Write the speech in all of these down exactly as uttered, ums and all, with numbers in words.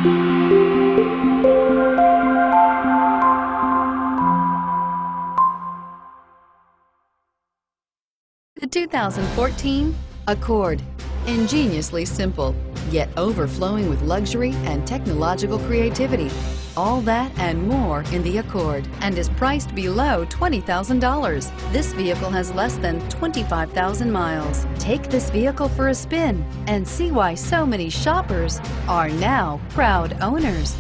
The two thousand fourteen Accord. Ingeniously simple, yet overflowing with luxury and technological creativity. All that and more in the Accord, and is priced below twenty thousand dollars. This vehicle has less than twenty-five thousand miles. Take this vehicle for a spin and see why so many shoppers are now proud owners.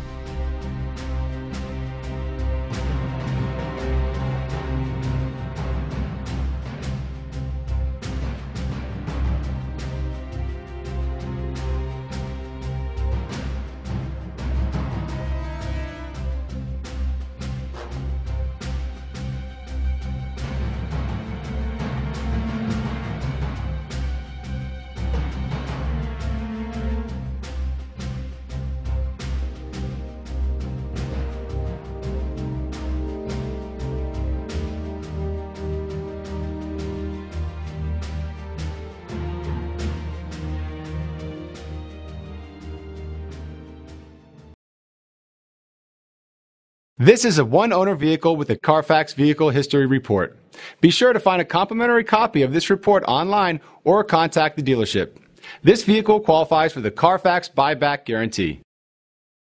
This is a one-owner vehicle with a Carfax Vehicle History Report. Be sure to find a complimentary copy of this report online or contact the dealership. This vehicle qualifies for the Carfax Buyback Guarantee.